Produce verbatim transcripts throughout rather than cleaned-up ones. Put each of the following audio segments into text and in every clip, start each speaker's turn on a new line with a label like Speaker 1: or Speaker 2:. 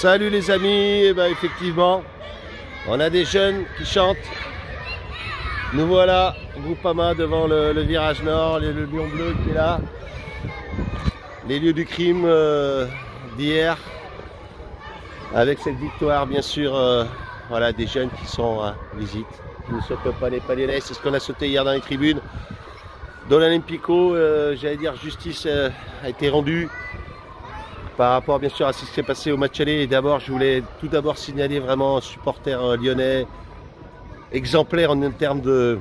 Speaker 1: Salut les amis, et ben effectivement, on a des jeunes qui chantent. Nous voilà, Groupama devant le, le virage nord, le, le lion bleu qui est là. Les lieux du crime euh, d'hier. Avec cette victoire, bien sûr, euh, voilà, des jeunes qui sont à visite, qui ne sautent pas les paliers. C'est ce qu'on a sauté hier dans les tribunes. Dans l'Olympico, euh, j'allais dire, justice euh, a été rendue. Par rapport bien sûr à ce qui s'est passé au match aller, et d'abord je voulais tout d'abord signaler vraiment un supporter euh, lyonnais exemplaire en termes de,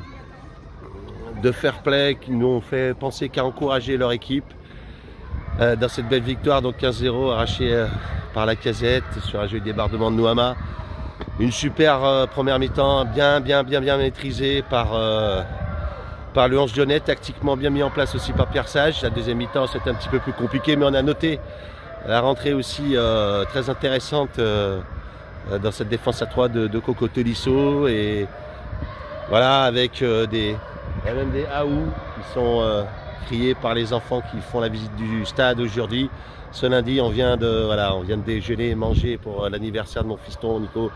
Speaker 1: de fair play, qui nous ont fait penser qu'à encourager leur équipe euh, dans cette belle victoire, donc quinze zéro arraché euh, par Lacazette sur un jeu de débordement de Nuama. Une super euh, première mi-temps, bien bien bien bien maîtrisée par, euh, par le onze lyonnais, tactiquement bien mis en place aussi par Pierre Sage. La deuxième mi-temps c'était un petit peu plus compliqué, mais on a noté la rentrée aussi euh, très intéressante euh, dans cette défense à trois de, de Coco Tolisso, et voilà, avec euh, des, il y a même des aou qui sont euh, criés par les enfants qui font la visite du stade aujourd'hui. Ce lundi, on vient de, voilà, on vient de déjeuner et manger pour euh, l'anniversaire de mon fiston Nico.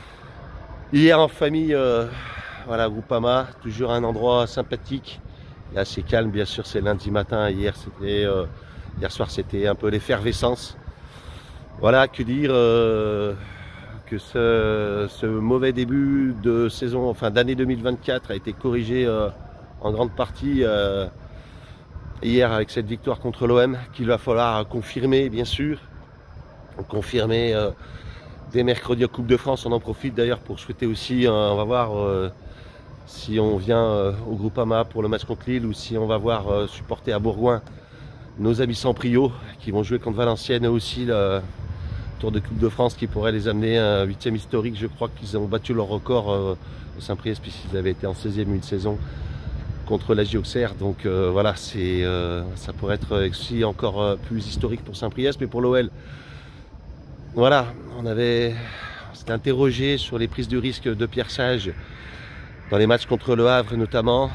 Speaker 1: Hier en famille, euh, voilà, Groupama, toujours un endroit sympathique et assez calme, bien sûr, c'est lundi matin. Hier, c'était euh, Hier soir, c'était un peu l'effervescence. Voilà, que dire euh, que ce, ce mauvais début de saison, enfin d'année deux mille vingt-quatre, a été corrigé euh, en grande partie euh, hier avec cette victoire contre l'O M, qu'il va falloir confirmer, bien sûr. Confirmer euh, dès mercredi en Coupe de France. On en profite d'ailleurs pour souhaiter aussi, euh, on va voir euh, si on vient euh, au Groupama pour le match contre Lille, ou si on va voir euh, supporter à Bourgoin nos amis sans Prio qui vont jouer contre Valenciennes, aussi le Tour de Coupe de France qui pourrait les amener à un huitième historique. Je crois qu'ils ont battu leur record euh, au Saint-Priest, puisqu'ils avaient été en seizième une saison contre la J Auxerre. Donc euh, voilà, c'est euh, ça pourrait être aussi encore euh, plus historique pour Saint-Priest. Mais pour l'O L, voilà, on avait s'était interrogé sur les prises de risque de Pierre Sage dans les matchs contre Le Havre notamment.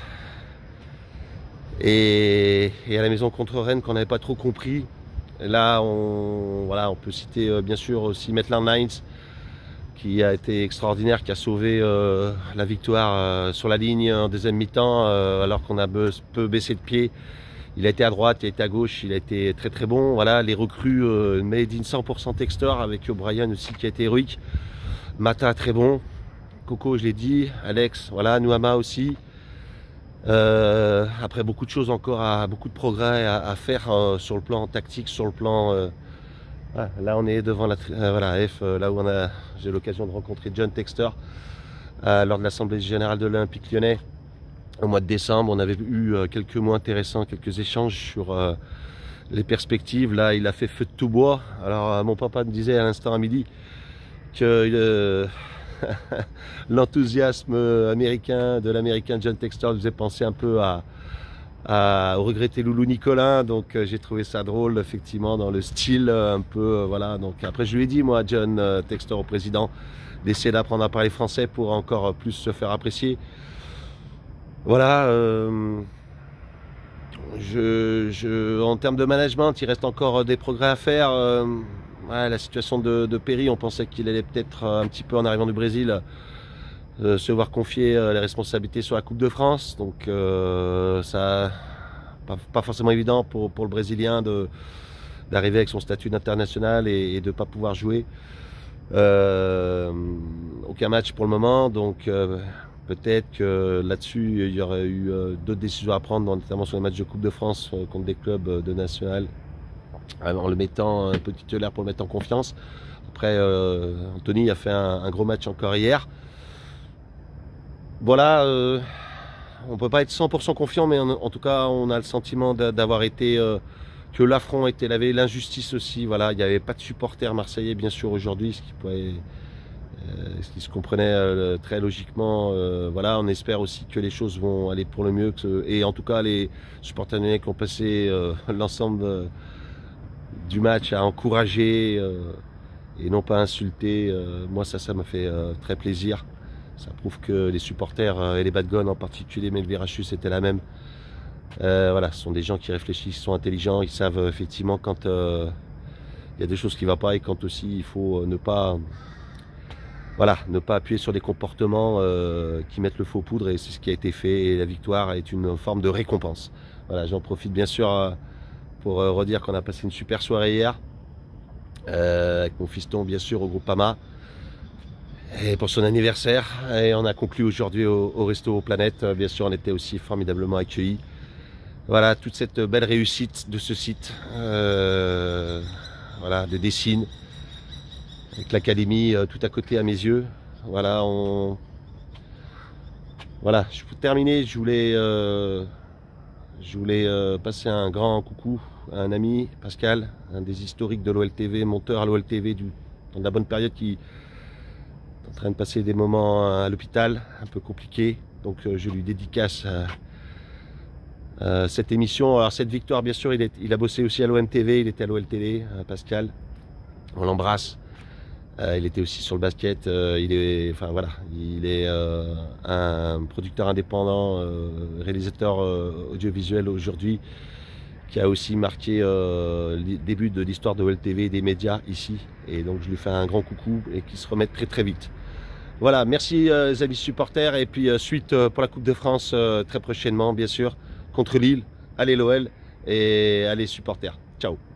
Speaker 1: Et, et à la maison contre Rennes, qu'on n'avait pas trop compris. Là, on, voilà, on peut citer euh, bien sûr aussi Maitland Niles, qui a été extraordinaire, qui a sauvé euh, la victoire euh, sur la ligne en deuxième mi-temps, euh, alors qu'on a peu baissé de pied. Il a été à droite, il a été à gauche, il a été très très bon. Voilà, les recrues euh, made in cent pour cent Textor, avec O'Brien aussi qui a été héroïque. Mata très bon, Coco je l'ai dit, Alex, voilà, Nuama aussi. Euh, après beaucoup de choses encore, à, beaucoup de progrès à, à faire euh, sur le plan tactique, sur le plan euh, ah, là on est devant la euh, voilà, F, euh, là où on a j'ai l'occasion de rencontrer John Textor euh, lors de l'Assemblée Générale de l'Olympique Lyonnais au mois de décembre. On avait eu euh, quelques mots intéressants, quelques échanges sur euh, les perspectives. Là il a fait feu de tout bois. Alors euh, mon papa me disait à l'instant à midi que euh, l'enthousiasme américain de l'américain John Textor faisait penser un peu à, à au regretté Loulou Nicolin. Donc euh, j'ai trouvé ça drôle, effectivement, dans le style euh, un peu euh, voilà. Donc après je lui ai dit, moi, John euh, Textor, au président, d'essayer d'apprendre à parler français pour encore plus se faire apprécier. Voilà, euh, je, je, en termes de management, il reste encore des progrès à faire. euh, Ouais, la situation de, de Perry, on pensait qu'il allait peut-être un petit peu en arrivant du Brésil euh, se voir confier euh, les responsabilités sur la Coupe de France. Donc euh, ça pas, pas forcément évident pour, pour le Brésilien de d'arriver avec son statut d'international et, et de ne pas pouvoir jouer. Euh, aucun match pour le moment, donc euh, peut-être que là-dessus il y aurait eu euh, d'autres décisions à prendre, notamment sur les matchs de Coupe de France euh, contre des clubs euh, de national, en le mettant un peu titulaire pour le mettre en confiance. Après, euh, Anthony a fait un, un gros match encore hier. Voilà, euh, on ne peut pas être cent pour cent confiant, mais en, en tout cas, on a le sentiment d'avoir été, euh, que l'affront a été lavé, l'injustice aussi. Voilà, il n'y avait pas de supporters marseillais, bien sûr, aujourd'hui, ce qui pouvait, euh, ce qui se comprenait euh, très logiquement. Euh, voilà, on espère aussi que les choses vont aller pour le mieux, que, et en tout cas, les supporters lyonnais qui ont passé euh, l'ensemble de, du match à encourager euh, et non pas insulter. Euh, moi ça, ça m'a fait euh, très plaisir. Ça prouve que les supporters euh, et les bad guns en particulier, mais le Virachus c'était la même. Euh, voilà, ce sont des gens qui réfléchissent, qui sont intelligents, ils savent euh, effectivement quand euh, il y a des choses qui ne vont pas et quand aussi il faut ne pas, voilà, ne pas appuyer sur des comportements euh, qui mettent le feu aux poudres, et c'est ce qui a été fait, et la victoire est une forme de récompense. Voilà, j'en profite bien sûr euh, pour euh, redire qu'on a passé une super soirée hier euh, avec mon fiston bien sûr au Groupama et pour son anniversaire, et on a conclu aujourd'hui au, au Resto Planète. Bien sûr, on était aussi formidablement accueillis. Voilà, toute cette belle réussite de ce site euh, voilà, de Dessines avec l'académie euh, tout à côté à mes yeux. Voilà, on voilà, pour terminer, je voulais euh, je voulais euh, passer un grand coucou à un ami, Pascal, un des historiques de l'O L T V, monteur à l'O L T V du, dans la bonne période, qui est en train de passer des moments à l'hôpital un peu compliqués. Donc euh, je lui dédicace euh, euh, cette émission. Alors cette victoire, bien sûr, il, est, il a bossé aussi à l'O M T V, il était à l'O L T V, euh, Pascal. On l'embrasse. Euh, il était aussi sur le basket. Euh, il est, enfin voilà, il est euh, un producteur indépendant, euh, réalisateur euh, audiovisuel aujourd'hui, qui a aussi marqué euh, le début de l'histoire de O L T V et des médias ici. Et donc je lui fais un grand coucou et qu'il se remette très très vite. Voilà, merci euh, les amis supporters, et puis euh, suite euh, pour la Coupe de France euh, très prochainement bien sûr contre Lille. Allez l'O L et allez supporters. Ciao.